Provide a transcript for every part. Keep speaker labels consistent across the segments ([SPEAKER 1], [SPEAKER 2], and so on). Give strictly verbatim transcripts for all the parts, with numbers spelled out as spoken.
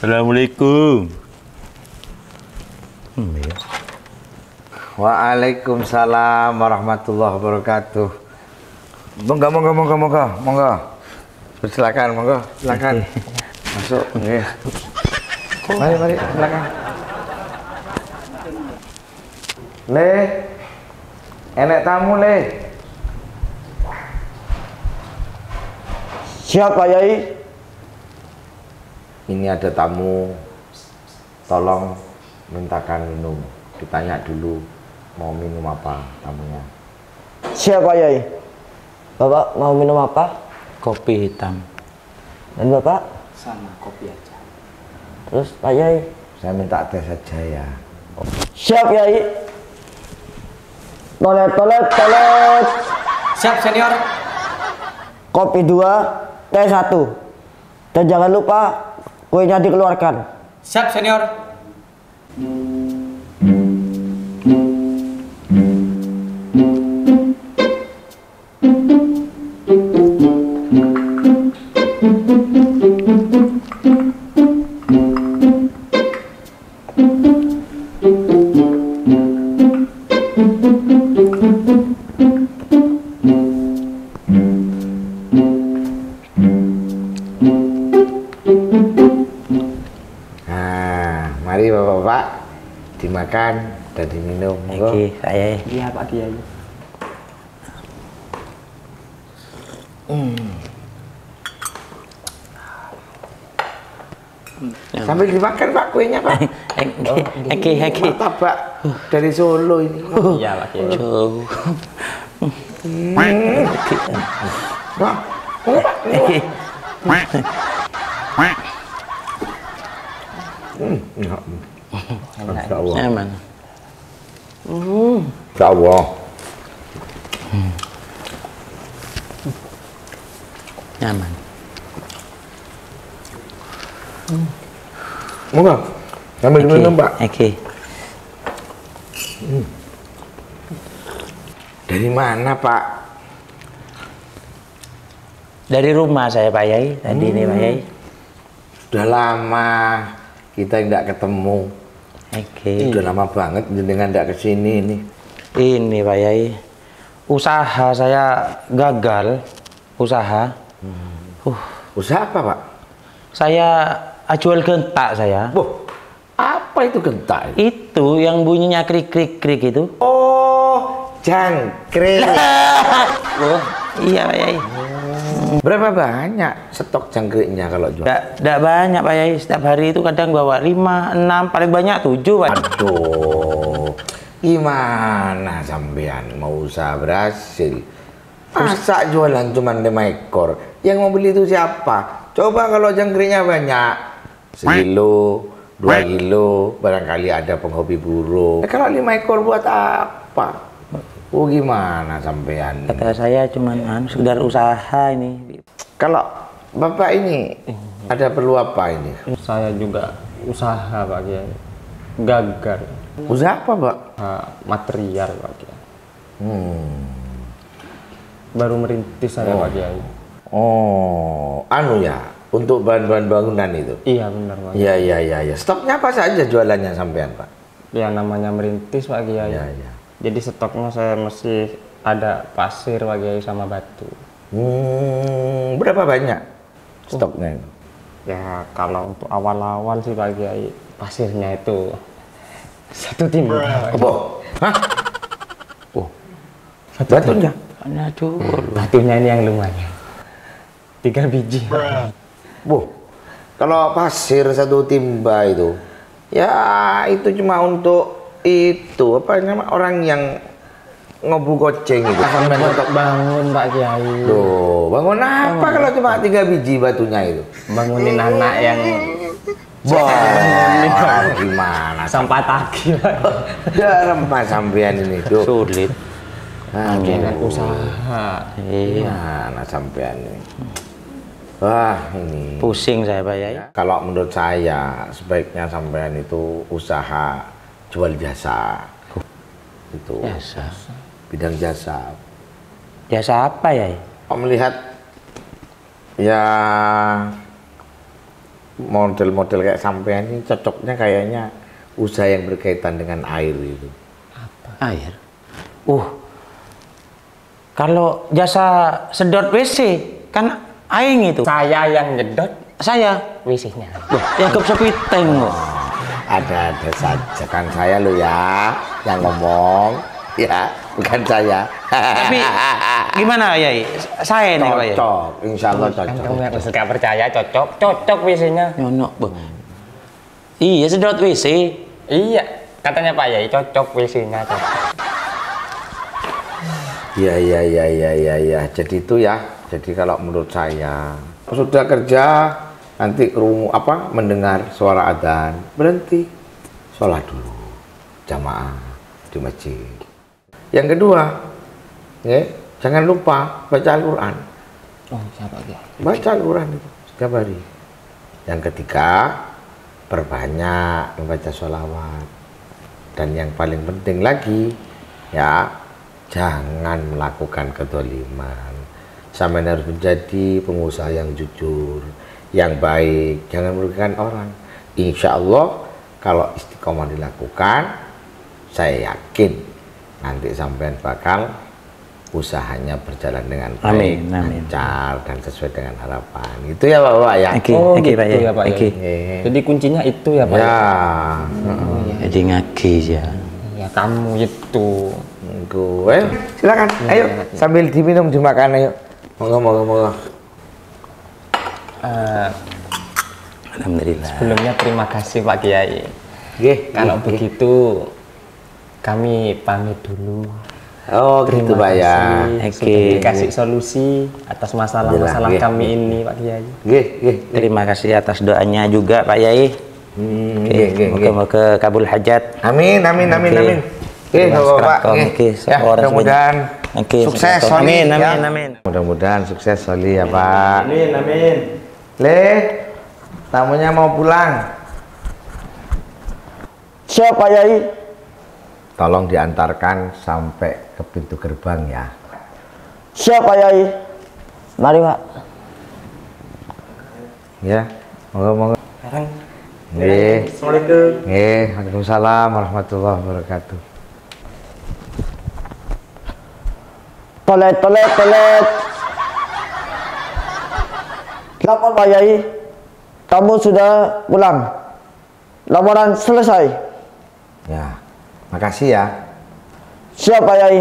[SPEAKER 1] Assalamualaikum. Hmm, ya.
[SPEAKER 2] Waalaikumsalam warahmatullahi wabarakatuh. Monggo, monggo, monggo, monggo, monggo. Silakan, monggo, silakan. Masuk, nggih. Mari, mari, silakan. Le, enek tamu le.
[SPEAKER 3] Siapa Yai?
[SPEAKER 2] Ini ada tamu, tolong mintakan minum. Ditanya dulu mau minum apa tamunya.
[SPEAKER 3] Siapa Yai? Bapak mau minum apa?
[SPEAKER 1] Kopi hitam.
[SPEAKER 3] Dan Bapak?
[SPEAKER 4] Sama kopi aja.
[SPEAKER 3] Terus Pak Yai?
[SPEAKER 2] Saya minta teh saja ya.
[SPEAKER 3] Siap Yai. Toilet, toilet, toilet.
[SPEAKER 4] Siap senior.
[SPEAKER 3] Kopi dua, teh satu. Dan jangan lupa kuenya dikeluarkan.
[SPEAKER 4] Siap senior.
[SPEAKER 2] Nah, mari bapak-bapak dimakan dan diminum. Monggo.
[SPEAKER 1] Oke, saya.
[SPEAKER 4] Iya Pak Kiai.
[SPEAKER 2] Hmm. Sambil dimakan Pak kuenya Pak.
[SPEAKER 1] Oke, oke, oke.
[SPEAKER 2] Martabak dari Solo ini.
[SPEAKER 4] Iya Pak Kiai.
[SPEAKER 1] Jauh.
[SPEAKER 2] Wah,
[SPEAKER 1] Oke.
[SPEAKER 2] hmm, ya. Insya Allah.
[SPEAKER 1] Nyaman.
[SPEAKER 2] Insya Allah.
[SPEAKER 1] Nyaman.
[SPEAKER 2] Monggo. Sambil
[SPEAKER 1] Oke,
[SPEAKER 2] minum Pak.
[SPEAKER 1] Oke.
[SPEAKER 2] Dari mana Pak?
[SPEAKER 1] Dari rumah saya Pak Yai. Tadi ini Pak Yai.
[SPEAKER 2] Sudah lama kita tidak ketemu.
[SPEAKER 1] Oke.
[SPEAKER 2] Sudah lama banget dengan tidak kesini ini.
[SPEAKER 1] Ini Pak Yai. Usaha saya gagal. Usaha. Uh,
[SPEAKER 2] Usaha apa Pak?
[SPEAKER 1] saya jual gentak saya.
[SPEAKER 2] Wah, apa itu gentak?
[SPEAKER 1] Itu yang bunyinya krik krik krik itu.
[SPEAKER 2] Oh, jangkrik.
[SPEAKER 1] Oh, iya Pak Yai.
[SPEAKER 2] Berapa banyak stok jangkriknya kalau jual?
[SPEAKER 1] Tidak banyak Pak Yai. Setiap hari itu kadang bawa lima, enam, paling banyak tujuh Pak.
[SPEAKER 2] Aduh, gimana sampean mau usaha berhasil? Masa jualan cuma lima ekor? Yang mau beli itu siapa? Coba kalau jangkriknya banyak, sekilo, dua kilo, barangkali ada penghobi burung. Eh, kalau lima ekor buat apa? Oh gimana sampean?
[SPEAKER 1] Kata saya cuman anu, sekedar usaha ini.
[SPEAKER 2] Kalau bapak ini ada perlu apa ini?
[SPEAKER 4] Saya juga usaha Pak Kiai. Gagal.
[SPEAKER 2] Usaha apa Pak?
[SPEAKER 4] Uh, material Pak Kiai.
[SPEAKER 2] Hmm.
[SPEAKER 4] Baru merintis saya
[SPEAKER 2] Oh.
[SPEAKER 4] Pak Kiai.
[SPEAKER 2] Oh, anu ya, untuk bahan-bahan bangunan itu.
[SPEAKER 4] Iya benar Pak.
[SPEAKER 2] Iya iya iya. Ya. Stoknya apa saja jualannya sampean Pak?
[SPEAKER 4] Ya namanya merintis Pak Kiai.
[SPEAKER 2] Iya iya.
[SPEAKER 4] Jadi stoknya saya masih ada pasir Pak Kiai sama batu.
[SPEAKER 2] Hmm, berapa banyak stoknya itu?
[SPEAKER 4] Ya kalau untuk awal-awal sih Pak Kiai pasirnya itu satu timba.
[SPEAKER 2] Apa? Hah? Oh,
[SPEAKER 4] Satu
[SPEAKER 2] batunya?
[SPEAKER 1] Aduh.
[SPEAKER 4] Batunya ini yang lumayan. Tiga biji.
[SPEAKER 2] Boh, kalau pasir satu timba itu, ya itu cuma untuk itu apa namanya orang yang ngobu goceng itu.
[SPEAKER 4] Sampai untuk bangun Pak Kiai.
[SPEAKER 2] Loh, bangun apa kalau cuma tiga biji batunya itu?
[SPEAKER 4] Bangunin anak yang
[SPEAKER 2] Wah, gimana?
[SPEAKER 4] sampah tagi Pak.
[SPEAKER 2] Udah rempah sampean ini tuh.
[SPEAKER 1] Sulit.
[SPEAKER 2] Nah,
[SPEAKER 4] Dengan usaha.
[SPEAKER 1] Iya.
[SPEAKER 2] gimana sampean ini? Wah, ini.
[SPEAKER 1] Pusing saya Pak Yai.
[SPEAKER 2] Kalau menurut saya sebaiknya sampean itu usaha jual jasa. Itu
[SPEAKER 1] Jasa.
[SPEAKER 2] bidang jasa.
[SPEAKER 1] Jasa apa Yai?
[SPEAKER 2] Om melihat ya model-model kayak sampean ini cocoknya kayaknya usaha yang berkaitan dengan air itu.
[SPEAKER 1] Air. Uh. Kalau jasa sedot W C kan aing itu.
[SPEAKER 4] Saya yang nyedot,
[SPEAKER 1] Saya.
[SPEAKER 4] W C-nya.
[SPEAKER 1] Loh, yang kep sepiteng kok.
[SPEAKER 2] Ada-ada saja kan saya lo ya yang ngomong ya, bukan saya.
[SPEAKER 1] Tapi gimana Yai? Saya nih Pak Yai.
[SPEAKER 2] Cocok, insya Allah
[SPEAKER 4] Kan
[SPEAKER 2] cocok.
[SPEAKER 4] kamu yang nggak percaya, cocok, cocok W C-nya.
[SPEAKER 1] Nyonok, Bang. Iya, sedot W C.
[SPEAKER 4] Iya, katanya Pak Yai cocok W C-nya. Cocok.
[SPEAKER 2] Iya, iya, iya, iya, iya, ya. Jadi itu ya. Jadi kalau menurut saya sudah kerja nanti kerungu apa mendengar suara adzan berhenti sholat dulu jamaah di masjid. Yang kedua, ya, jangan lupa baca Al-Quran.
[SPEAKER 4] Oh, siapa ya?
[SPEAKER 2] Baca Al-Quran itu setiap hari. Yang ketiga, perbanyak membaca sholawat. Dan yang paling penting lagi, ya, jangan melakukan kedoliman. Sampai harus menjadi pengusaha yang jujur, yang baik, jangan merugikan orang. Insya Allah kalau istiqomah dilakukan, saya yakin nanti sampean bakal usahanya berjalan dengan baik,
[SPEAKER 1] Amin, amin.
[SPEAKER 2] lancar dan sesuai dengan harapan. Itu ya Bapak ya.
[SPEAKER 1] Oke,
[SPEAKER 4] Oh,
[SPEAKER 1] oke
[SPEAKER 4] gitu
[SPEAKER 1] Pak Yai.
[SPEAKER 4] ya, Pak Yai.
[SPEAKER 1] Oke.
[SPEAKER 2] Eh,
[SPEAKER 4] Jadi kuncinya itu ya Pak
[SPEAKER 2] ya.
[SPEAKER 4] Yai?
[SPEAKER 1] Jadi ngaki ya.
[SPEAKER 4] Ya kamu itu.
[SPEAKER 2] Gue silakan. Ayo sambil diminum dimakan ayo. Moga moga moga.
[SPEAKER 4] Eh,
[SPEAKER 1] Alhamdulillah.
[SPEAKER 4] sebelumnya terima kasih Pak Kiai.
[SPEAKER 2] Nggih,
[SPEAKER 4] Kalau
[SPEAKER 2] nggih,
[SPEAKER 4] begitu kami pamit dulu.
[SPEAKER 2] Oh gitu Pak ya.
[SPEAKER 4] kasih
[SPEAKER 1] Oke.
[SPEAKER 4] sudah dikasih solusi atas masalah-masalah
[SPEAKER 2] Jelas,
[SPEAKER 4] kami
[SPEAKER 2] nggih.
[SPEAKER 4] ini Pak Kiai.
[SPEAKER 2] Nggih, nggih.
[SPEAKER 1] Terima kasih atas doanya juga Pak Yai.
[SPEAKER 2] Hmm,
[SPEAKER 1] Oke,
[SPEAKER 2] nggih, nggih, nggih.
[SPEAKER 1] moga-moga kabul hajat.
[SPEAKER 2] Amin, amin, amin,
[SPEAKER 1] Oke.
[SPEAKER 2] amin. Oke,
[SPEAKER 1] Mas
[SPEAKER 2] Bapak,
[SPEAKER 1] Krakom,
[SPEAKER 2] nggih.
[SPEAKER 1] oke,
[SPEAKER 2] Ya,
[SPEAKER 1] orang
[SPEAKER 2] mudah-mudahan
[SPEAKER 1] Oke,
[SPEAKER 2] sukses
[SPEAKER 1] semoga-
[SPEAKER 2] Soli,
[SPEAKER 1] amin,
[SPEAKER 2] ya.
[SPEAKER 1] amin, amin.
[SPEAKER 2] Mudah-mudahan sukses Soli ya Pak.
[SPEAKER 1] Amin, amin.
[SPEAKER 2] Le, tamunya mau pulang.
[SPEAKER 3] Siapa Yai?
[SPEAKER 2] Tolong diantarkan sampai ke pintu gerbang ya.
[SPEAKER 3] Siapa Yai? Mari Pak.
[SPEAKER 2] Ya, moga-moga.
[SPEAKER 1] Sekarang
[SPEAKER 2] Nggih.
[SPEAKER 1] Assalamualaikum.
[SPEAKER 2] Nggih, Waalaikumsalam warahmatullahi wabarakatuh.
[SPEAKER 3] Toilet, toilet, toilet. Lapor Pak Yai. Kamu sudah pulang. Laporan selesai.
[SPEAKER 2] Ya, makasih ya.
[SPEAKER 3] Siapa Yai?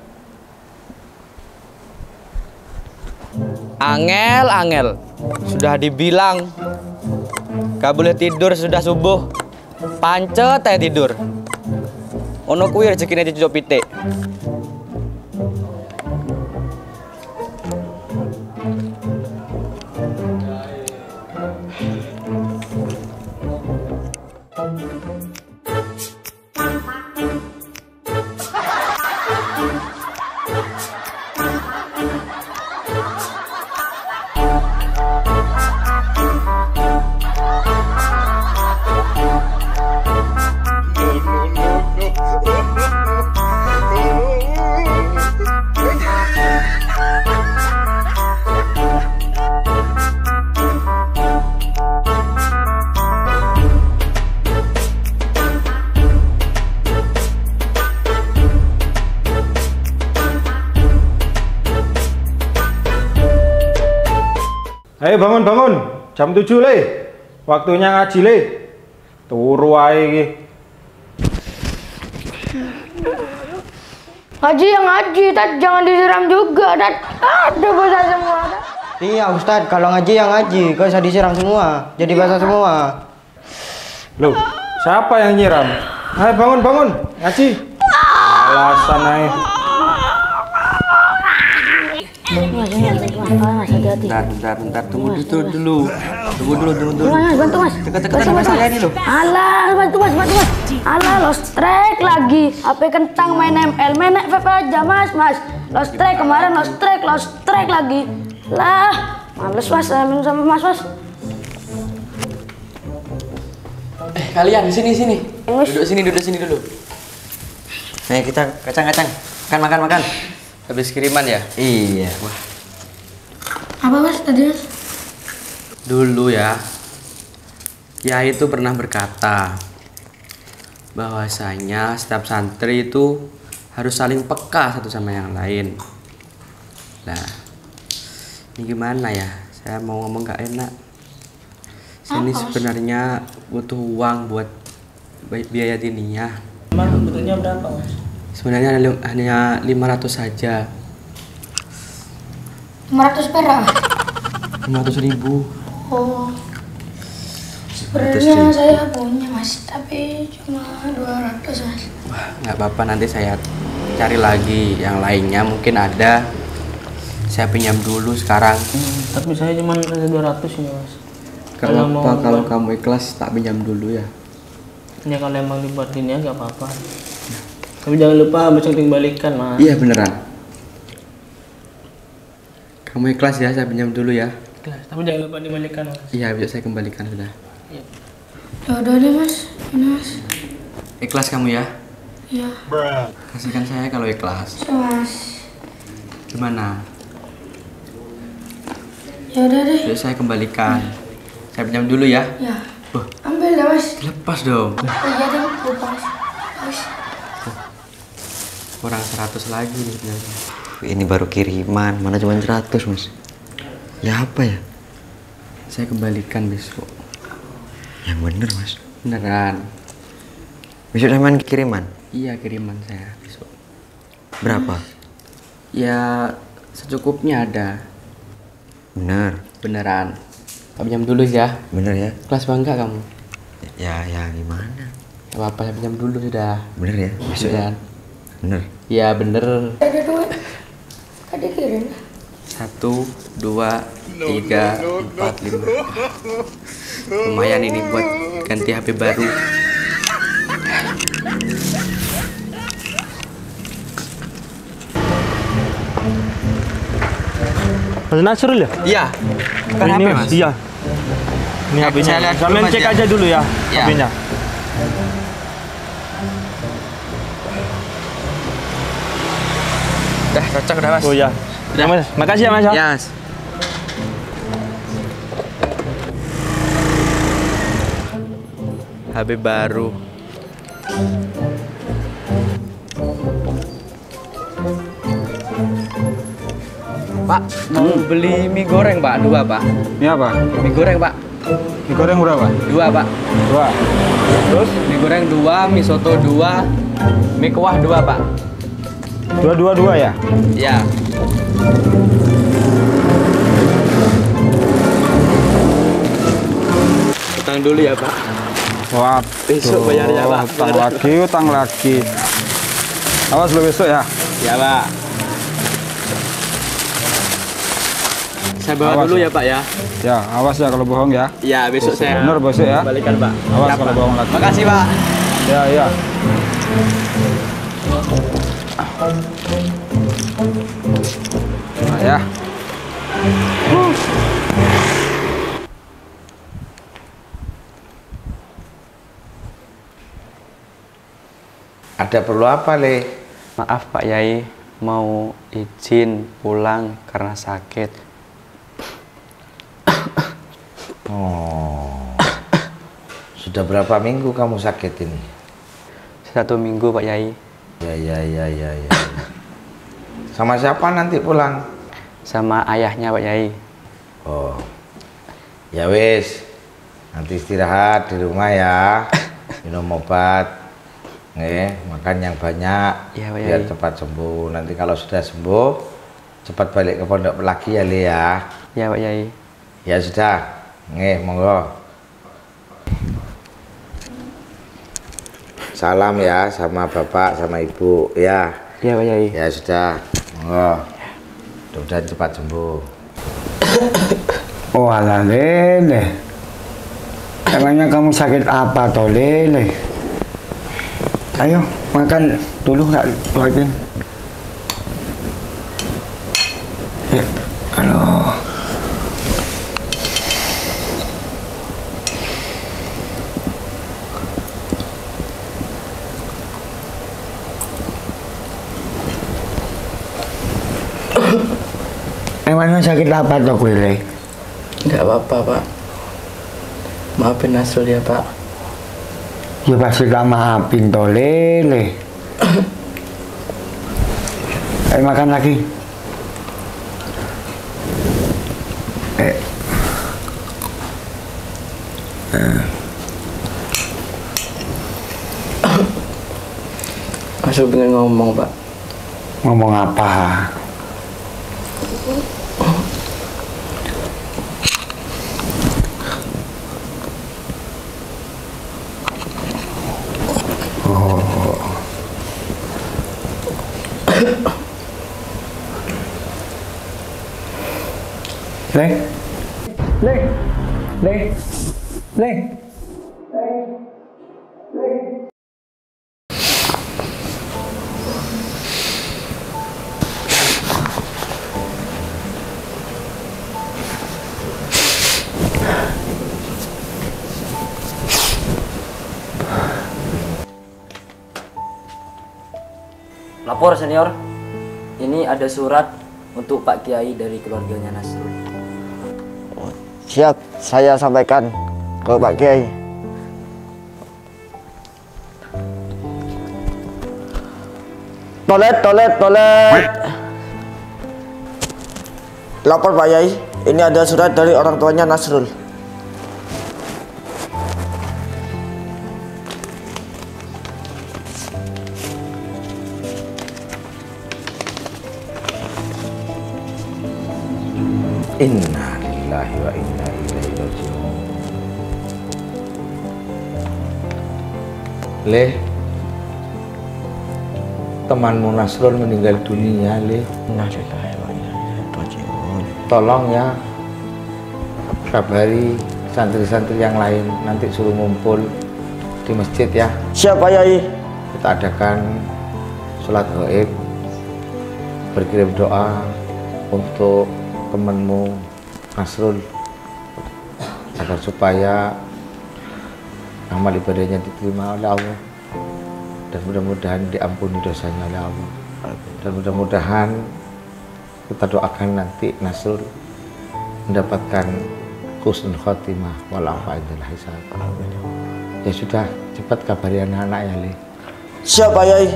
[SPEAKER 5] Angel, angel. Sudah dibilang gak boleh tidur sudah subuh. Pancet aja tidur. Ono kuwi rezekine cucuk pitik.
[SPEAKER 6] Ayo bangun bangun, jam tujuh le, waktunya ngaji le, turu ae iki.
[SPEAKER 7] Ngaji yang ngaji, Tat. Jangan disiram juga, Tat. Ada basah semua, Tat.
[SPEAKER 8] Iya Ustadz, kalau ngaji yang ngaji, gak usah disiram semua, jadi basah semua.
[SPEAKER 6] Loh, siapa yang nyiram? Ayo bangun bangun, ngaji. Alasan ae.
[SPEAKER 7] Mas, mas, hati-hati.
[SPEAKER 5] Bentar, bentar, bentar. Tunggu dulu, dulu. Tunggu dulu, tunggu dulu.
[SPEAKER 7] Mas, bantu mas.
[SPEAKER 5] Dekat-dekat
[SPEAKER 7] Bantu,
[SPEAKER 5] sama
[SPEAKER 7] mas,
[SPEAKER 5] saya
[SPEAKER 7] mas.
[SPEAKER 5] ini loh.
[SPEAKER 7] Alah, bantu mas, bantu mas. Alah, lost track lagi. H P kentang main M L, main F F aja mas, mas. Lost track kemarin, lost track, lost track lagi. Lah, males mas, saya minum sama mas, mas.
[SPEAKER 5] Eh, kalian di sini, sini.
[SPEAKER 7] Mas.
[SPEAKER 5] Duduk sini, duduk sini dulu. Nih, kita kacang-kacang. Makan, makan, makan. Habis kiriman ya? Iya. Wah,
[SPEAKER 7] Apa mas tadi mas?
[SPEAKER 5] dulu ya. Kiai itu pernah berkata bahwasanya setiap santri itu harus saling peka satu sama yang lain. Nah, ini gimana ya? Saya mau ngomong gak enak. Saya ini sebenarnya butuh uang buat biaya diniyah.
[SPEAKER 1] Emang butuhnya berapa, Mas?
[SPEAKER 5] Sebenarnya hanya lima ratus saja.
[SPEAKER 7] lima ratus perak.
[SPEAKER 5] lima ratus ribu.
[SPEAKER 7] Oh. Sebenarnya saya punya, Mas, tapi cuma dua ratus, Mas.
[SPEAKER 5] Wah, nggak apa-apa, nanti saya cari lagi yang lainnya, mungkin ada. Saya pinjam dulu sekarang.
[SPEAKER 1] Hmm, tapi saya cuma ada dua ratus ini, Mas.
[SPEAKER 5] Kalau
[SPEAKER 1] mau
[SPEAKER 5] apa kalau
[SPEAKER 1] buat-
[SPEAKER 5] kamu ikhlas tak pinjam dulu ya.
[SPEAKER 1] Ya kalau emang dibuat ini ya nggak apa-apa. Tapi jangan lupa besok dikembalikan, Mas.
[SPEAKER 5] Iya beneran. Kamu ikhlas ya, saya pinjam dulu ya.
[SPEAKER 1] Ikhlas, tapi jangan lupa dikembalikan, Mas.
[SPEAKER 5] Iya, besok saya kembalikan sudah.
[SPEAKER 1] Iya.
[SPEAKER 7] Ya udah deh, Mas. Ini, Mas.
[SPEAKER 5] Ikhlas kamu ya?
[SPEAKER 7] Iya.
[SPEAKER 5] Kasihkan saya kalau ikhlas.
[SPEAKER 7] Ya, Mas.
[SPEAKER 5] Gimana?
[SPEAKER 7] Ya udah deh.
[SPEAKER 5] Besok saya kembalikan. Saya pinjam dulu ya.
[SPEAKER 7] Ya.
[SPEAKER 5] Wah,
[SPEAKER 7] Ambil deh, Mas.
[SPEAKER 5] dilepas dong.
[SPEAKER 7] Oh, iya deh, lupa, Mas. Mas.
[SPEAKER 5] Kurang seratus lagi nih sebenarnya.
[SPEAKER 3] Ini baru kiriman, mana cuma seratus, Mas. Ya apa ya?
[SPEAKER 5] Saya kembalikan besok.
[SPEAKER 3] Yang bener, Mas.
[SPEAKER 5] Beneran.
[SPEAKER 3] Besok sama kiriman.
[SPEAKER 5] Iya, kiriman saya besok.
[SPEAKER 3] Berapa?
[SPEAKER 5] Ya secukupnya ada.
[SPEAKER 3] Bener.
[SPEAKER 5] Beneran. Saya pinjam dulu ya.
[SPEAKER 3] Bener ya?
[SPEAKER 5] Kelas bangga kamu?
[SPEAKER 3] Ya, ya gimana?
[SPEAKER 5] Gak apa-apa, saya pinjam dulu sudah.
[SPEAKER 3] Bener ya? Besok ya?
[SPEAKER 5] Beneran.
[SPEAKER 3] Bener.
[SPEAKER 5] Ya bener.
[SPEAKER 7] Ada duit. Ada kirim.
[SPEAKER 5] Satu, dua, tiga, empat, lima. Lumayan ini buat ganti H P baru.
[SPEAKER 6] Mas Nasrul ya?
[SPEAKER 5] Iya. Kan H P mas.
[SPEAKER 6] Iya. Ini
[SPEAKER 5] Ya,
[SPEAKER 6] H P-nya.
[SPEAKER 5] saya lihat dulu,
[SPEAKER 6] Kalian
[SPEAKER 5] Mas,
[SPEAKER 6] cek
[SPEAKER 5] ya.
[SPEAKER 6] aja dulu ya,
[SPEAKER 5] Ya.
[SPEAKER 6] H P-nya.
[SPEAKER 5] Dah cocok dah mas.
[SPEAKER 6] Oh ya.
[SPEAKER 5] Udah.
[SPEAKER 6] Ya, Mas. Makasih ya, Mas. ya.
[SPEAKER 5] Ya mas. H P baru. Pak, mau beli mie goreng pak, dua pak.
[SPEAKER 6] Ini apa?
[SPEAKER 5] Mie goreng pak,
[SPEAKER 6] Mie goreng berapa?
[SPEAKER 5] dua pak.
[SPEAKER 6] Dua. Terus?
[SPEAKER 5] Mie goreng dua, mie soto dua, mie kuah dua pak.
[SPEAKER 6] Dua, dua, dua ya?
[SPEAKER 5] Ya. Utang dulu ya pak.
[SPEAKER 6] Wah,
[SPEAKER 5] Besok bayarnya, Pak.
[SPEAKER 6] Utang lagi, utang lagi. Awas lo besok ya.
[SPEAKER 5] Ya pak. Saya bawa
[SPEAKER 6] Awas,
[SPEAKER 5] dulu
[SPEAKER 6] ya.
[SPEAKER 5] ya pak ya.
[SPEAKER 6] Ya, awas ya kalau bohong ya.
[SPEAKER 5] Ya besok saya
[SPEAKER 6] Bener besok ya.
[SPEAKER 5] kembalikan pak.
[SPEAKER 6] Awas
[SPEAKER 5] Ya,
[SPEAKER 6] kalau
[SPEAKER 5] Pak.
[SPEAKER 6] bohong lagi.
[SPEAKER 5] Makasih pak.
[SPEAKER 6] Ya, ya. Nah, ya.
[SPEAKER 2] Ada perlu apa, Le?
[SPEAKER 5] Maaf Pak Yai, mau izin pulang karena sakit.
[SPEAKER 2] Oh. Sudah berapa minggu kamu sakit ini?
[SPEAKER 5] Satu minggu Pak Yai.
[SPEAKER 2] Ya, ya, ya, ya, ya. Sama siapa nanti pulang?
[SPEAKER 5] Sama ayahnya Pak Yai.
[SPEAKER 2] Oh. Ya wis. Nanti istirahat di rumah ya. Minum obat. Nih, makan yang banyak.
[SPEAKER 5] Iya, Pak
[SPEAKER 2] biar
[SPEAKER 5] Yai.
[SPEAKER 2] cepat sembuh. Nanti kalau sudah sembuh, cepat balik ke pondok lagi ya, Le ya.
[SPEAKER 5] Ya Pak Yai.
[SPEAKER 2] Ya sudah. Nih, monggo. Salam ya sama bapak sama ibu ya.
[SPEAKER 5] Ya Pak Yai.
[SPEAKER 2] Ya sudah, monggo. Mudah-mudahan cepat sembuh.
[SPEAKER 9] Oh alah Lele. Emangnya kamu sakit apa toh Lele? Ayo makan dulu nggak buatin. Ya, halo. Emangnya sakit apa toh Lele?
[SPEAKER 5] Enggak apa-apa Pak.
[SPEAKER 1] Maafin Nasrul ya Pak.
[SPEAKER 9] Ya pasti gak maafin toh lele. Ayo makan lagi. Eh. Eh.
[SPEAKER 1] Nasrul pengen ngomong Pak.
[SPEAKER 9] Ngomong apa? Le, le, le, le.
[SPEAKER 10] Lapor senior, ini ada surat untuk Pak Kiai dari keluarganya Nasrul.
[SPEAKER 8] Siap, saya sampaikan ke Pak Kiai. Toilet, toilet, toilet. Lapor Pak Kiai, ini ada surat dari orang tuanya Nasrul.
[SPEAKER 2] Inna lillahi wa inna ilaihi raji'un. Le, temanmu Nasrul meninggal dunia, Le.
[SPEAKER 3] Inna lillahi wa inna ilaihi raji'un.
[SPEAKER 2] Tolong ya, kabari santri-santri yang lain, nanti suruh ngumpul di masjid ya.
[SPEAKER 8] Siap Pak Kiai.
[SPEAKER 2] Kita adakan sholat gaib, berkirim doa untuk temanmu Nasrul agar supaya amal ibadahnya diterima oleh Allah dan mudah-mudahan diampuni dosanya oleh Allah, dan mudah-mudahan kita doakan nanti Nasrul mendapatkan husnul khotimah wal afa indal hisab. Ya sudah, cepat kabari anak-anaknya, Le.
[SPEAKER 8] Siap Pak Kiai.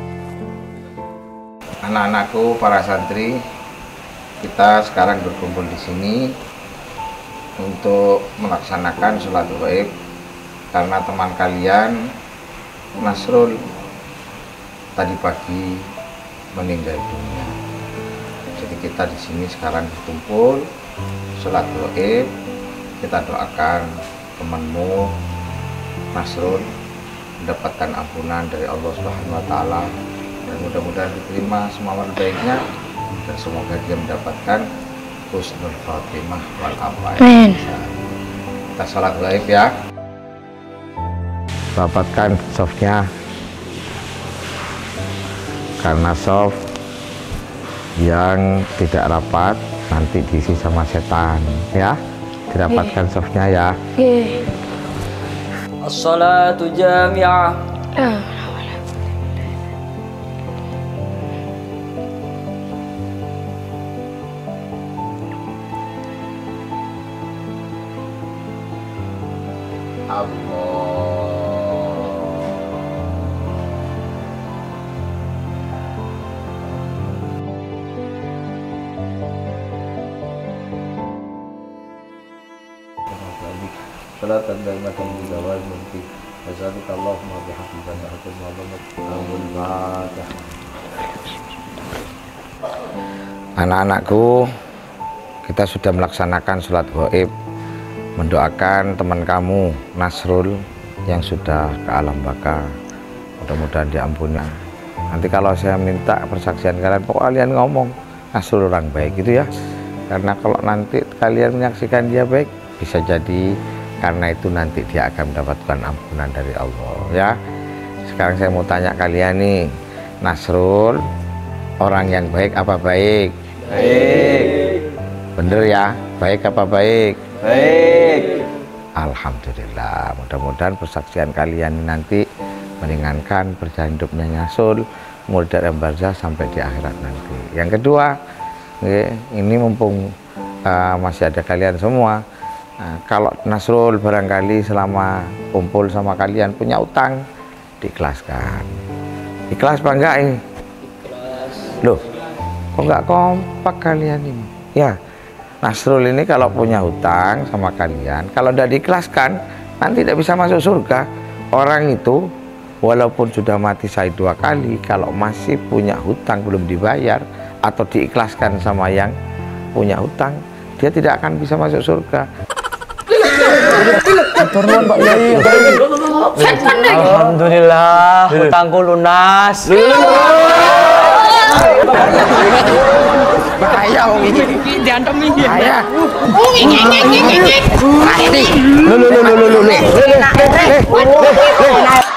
[SPEAKER 2] Anak-anakku, para santri, kita sekarang berkumpul di sini untuk melaksanakan sholat gaib karena teman kalian Nasrul tadi pagi meninggal dunia. Jadi kita di sini sekarang berkumpul sholat gaib, kita doakan temanmu Nasrul mendapatkan ampunan dari Allah Subhanahu Wa Taala dan mudah-mudahan diterima semua amal baiknya, dan semoga dia mendapatkan husnul khotimah wal afa. Kita sholat gaib ya. Dapatkan softnya, karena soft yang tidak rapat nanti diisi sama setan ya. Dirapatkan softnya ya.
[SPEAKER 10] As-salatu jami'ah.
[SPEAKER 2] Salatan daimatan bidawal mulki Wassalamu'alaikum warahmatullahi wabarakatuh. Anak-anakku, kita sudah melaksanakan sholat gaib, mendoakan teman kamu Nasrul yang sudah ke alam baka, mudah-mudahan diampuni. Nanti kalau saya minta persaksian kalian, pokok kalian ngomong Nasrul orang baik gitu ya, karena kalau nanti kalian menyaksikan dia baik, bisa jadi karena itu nanti dia akan mendapatkan ampunan dari Allah ya. Sekarang saya mau tanya kalian nih, Nasrul orang yang baik apa baik? Baik. Bener ya, baik apa baik? Baik. Alhamdulillah, mudah-mudahan persaksian kalian nanti meringankan perjalanan hidupnya Nasrul mulai dari barzah sampai di akhirat nanti. Yang kedua, ini mumpung uh, masih ada kalian semua, Nah, kalau Nasrul barangkali selama kumpul sama kalian punya utang, diikhlaskan. Ikhlas apa enggak ini?
[SPEAKER 1] Ikhlas.
[SPEAKER 2] Loh, kok nggak kompak kalian ini? Ya, Nasrul ini kalau punya hutang sama kalian, kalau tidak diikhlaskan, nanti tidak bisa masuk surga. Orang itu, walaupun sudah mati syahid dua kali, kalau masih punya hutang belum dibayar, atau diikhlaskan sama yang punya hutang, dia tidak akan bisa masuk surga.
[SPEAKER 10] Alhamdulillah, hutangku lunas.
[SPEAKER 2] Bahaya wong iki.
[SPEAKER 10] Diantem iki.
[SPEAKER 2] Bahaya.
[SPEAKER 10] Ngik ngik ngik ngik.
[SPEAKER 2] Lu lu lu lu lu lu.